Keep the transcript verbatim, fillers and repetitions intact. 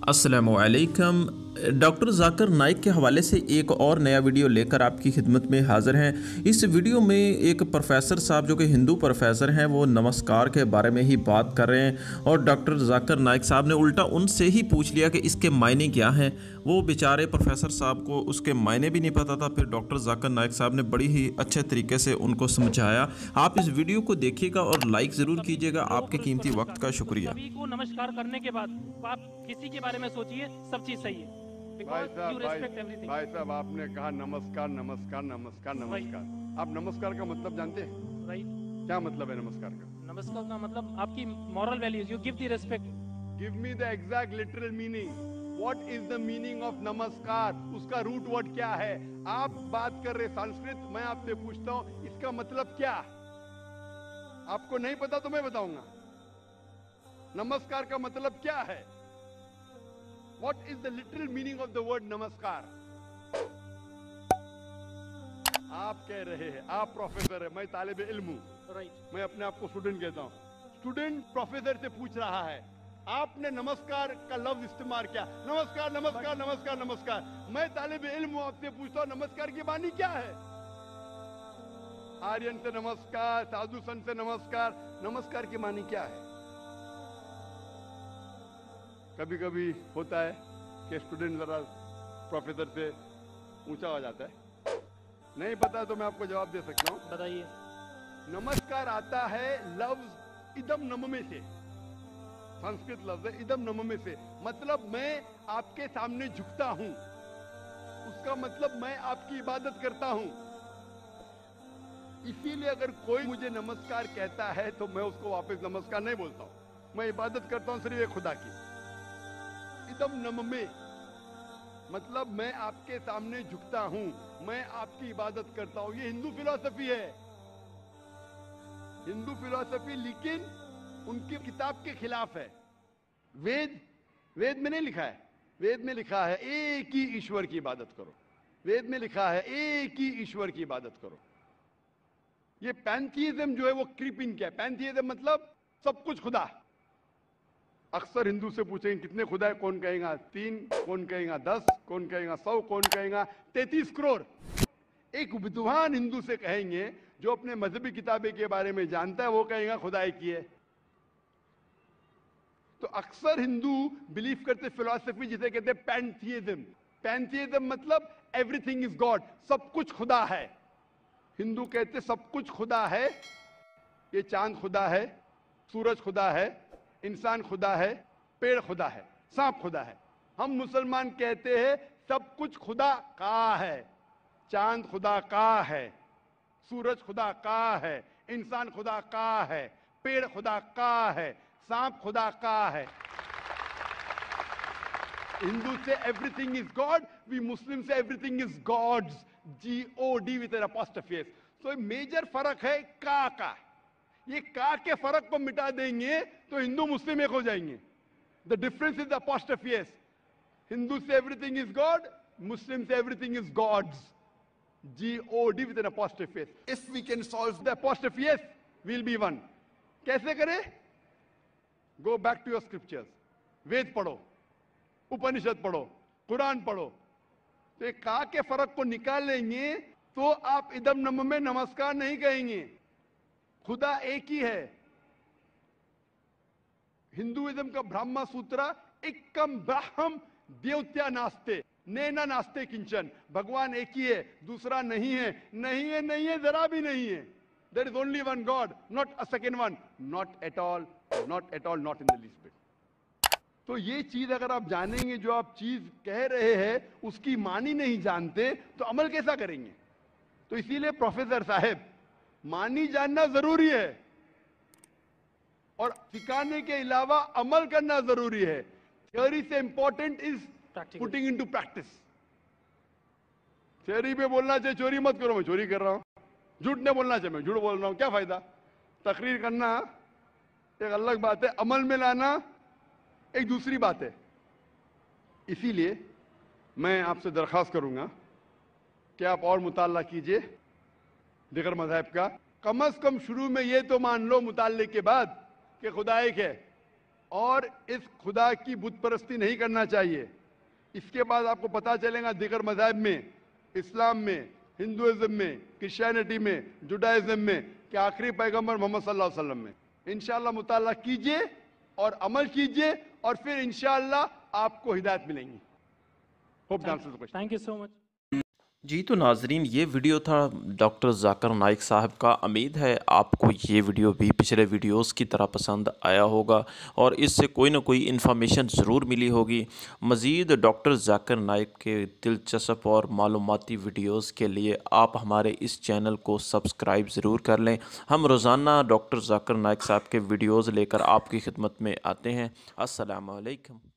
अस्सलामुअलैकुम। डॉक्टर जाकिर नाइक के हवाले से एक और नया वीडियो लेकर आपकी खिदमत में हाज़िर हैं। इस वीडियो में एक प्रोफेसर साहब जो कि हिंदू प्रोफेसर हैं वो नमस्कार के बारे में ही बात कर रहे हैं और डॉक्टर जाकिर नाइक साहब ने उल्टा उनसे ही पूछ लिया कि इसके मायने क्या हैं। वो बेचारे प्रोफेसर साहब को उसके मायने भी नहीं पता था। फिर डॉक्टर जाकिर नाइक साहब ने बड़ी ही अच्छे तरीके से उनको समझाया। आप इस वीडियो को देखिएगा और लाइक ज़रूर कीजिएगा। आपके कीमती वक्त का शुक्रिया। सभी को नमस्कार करने के बाद आप किसी के बारे में सोचिए, सब चीज सही है। भाई साहब भाई, भाई साहब आपने कहा नमस्कार नमस्कार नमस्कार नमस्कार। आप नमस्कार का मतलब जानते हैं? राइट। क्या मतलब है नमस्कार का? नमस्कार का मतलब आपकी moral values, you give the respect. Give me the exact literal meaning. What is the meaning of namaskar? उसका रूट वर्ड क्या है? आप बात कर रहे संस्कृत, मैं आपसे पूछता हूं इसका मतलब क्या? आपको नहीं पता तो मैं बताऊंगा। नमस्कार का मतलब क्या है? What is the literal meaning of the word नमस्कार? आप कह रहे हैं, आप प्रोफेसर है, मैं तालिब इल्म हूं। राइट। मैं अपने आप को स्टूडेंट कहता हूं। स्टूडेंट प्रोफेसर से पूछ रहा है, आपने नमस्कार का लफ्ज इस्तेमाल किया, नमस्कार नमस्कार नमस्कार नमस्कार। मैं तालिब इल्म हूं, आपसे पूछता हूं नमस्कार की मानी क्या है? आर्यन से नमस्कार, साधु संत से नमस्कार, नमस्कार की मानी क्या है? कभी कभी होता है कि स्टूडेंट जरा प्रोफेसर से ऊंचा हो जाता है। नहीं पता तो मैं आपको जवाब दे सकता हूं। बताइए। नमस्कार आता है लफ्ज इदम नममे से, संस्कृत लफ्ज है इदम नममे से। मतलब मैं आपके सामने झुकता हूं, उसका मतलब मैं आपकी इबादत करता हूं। इसीलिए अगर कोई मुझे नमस्कार कहता है तो मैं उसको वापस नमस्कार नहीं बोलता हूं। मैं इबादत करता हूं सिर्फ एक खुदा की। इदम नममे मतलब मैं आपके सामने झुकता हूं, मैं आपकी इबादत करता हूं। ये हिंदू फिलॉसफी है, हिंदू फिलॉसफी, लेकिन उनकी किताब के खिलाफ है। वेद वेद में नहीं लिखा है। वेद में लिखा है एक ही ईश्वर की इबादत करो। वेद में लिखा है एक ही ईश्वर की इबादत करो। ये पैंथीइज्म जो है वो क्रीप इन किया है। पैंथीइज्म मतलब सब कुछ खुदा। अक्सर हिंदू से पूछेंगे कितने खुदा है, कौन कहेगा तीन, कौन कहेगा दस, कौन कहेगा सौ, कौन कहेगा तैतीस करोड़। एक विद्वान हिंदू से कहेंगे जो अपने मजहबी किताबें के बारे में जानता है, वो कहेगा खुदा एक ही है। तो अक्सर हिंदू बिलीव करते फिलॉसफी जिसे कहते हैं पैंथीइज्म। पैंथीइज्म मतलब एवरीथिंग इज गॉड, सब कुछ खुदा है। हिंदू कहते सब कुछ खुदा है। ये चांद खुदा है, सूरज खुदा है, इंसान खुदा है, पेड़ खुदा है, सांप खुदा है। हम मुसलमान कहते हैं सब कुछ खुदा का है। चांद खुदा का है, सूरज खुदा का है, इंसान खुदा का है, पेड़ खुदा का है, सांप खुदा का है। हिंदू से everything is God, we Muslim से everything is God's, G O D with an apostrophe S. तो मेजर फर्क है का का। ये का के फर्क को मिटा देंगे तो हिंदू मुस्लिम एक हो जाएंगे। The difference is the apostrophe S. Hindu से एवरीथिंग इज गॉड, मुस्लिम से everything is God's, G O D with an apostrophe S. If we can solve the apostrophe S, we'll be one. कैसे करें? Go back to your scriptures. Veda पढ़ो, उपनिषद पढ़ो, कुरान पढ़ो। तो एक का के फर्क को निकालेंगे तो आप इदम नम में नमस्कार नहीं कहेंगे। खुदा एक ही है। हिंदुइज्म का ब्रह्मा सूत्र एकम ब्रह्म देवत्या नास्ते नैना नास्ते किंचन। भगवान एक ही है, दूसरा नहीं है। नहीं है नहीं है जरा भी नहीं है। There is only one God, not a second one, not at all, not at all, not in the least bit. तो ये चीज अगर आप जानेंगे, जो आप चीज कह रहे हैं उसकी मानी नहीं जानते तो अमल कैसा करेंगे? तो इसीलिए प्रोफेसर साहब मानी जानना जरूरी है और सिखाने के अलावा अमल करना जरूरी है। थ्योरी से important is putting into practice. Theory पे बोलना चाहिए चोरी मत करो, मैं चोरी कर रहा हूं। झूठ नहीं बोलना चाहिए, मैं झूठ बोल रहा हूं, क्या फायदा? तकरीर करना एक अलग बात है, अमल में लाना एक दूसरी बात है। इसीलिए मैं आपसे दरखास्त करूंगा कि आप और मुताला कीजिए दिगर मज़हब का। कम अज कम शुरू में ये तो मान लो मुताले के बाद कि खुदा एक है और इस खुदा की बुत परस्ती नहीं करना चाहिए। इसके बाद आपको पता चलेगा दीगर मज़ाहिब में, इस्लाम में, हिंदुइज्म में, क्रिश्चियनिटी में, जुडाइज्म में कि आखिरी पैगंबर मोहम्मद सल्लल्लाहु अलैहि वसल्लम में। इंशाअल्लाह मुताला कीजिए और अमल कीजिए और फिर इंशाअल्लाह आपको हिदायत मिलेंगी। Hope the answer the question. Thank you so much. जी तो नाजरीन, ये वीडियो था डॉक्टर जाकिर नाइक साहब का। उम्मीद है आपको ये वीडियो भी पिछले वीडियोस की तरह पसंद आया होगा और इससे कोई ना कोई इन्फॉर्मेशन ज़रूर मिली होगी। मज़ीद डॉक्टर जाकिर नाइक के दिलचस्प और मालूमाती वीडियोस के लिए आप हमारे इस चैनल को सब्सक्राइब ज़रूर कर लें। हम रोज़ाना डॉक्टर जाकिर नाइक साहब के वीडियोज़ लेकर आपकी खिदमत में आते हैं। अस्सलामु अलैकुम।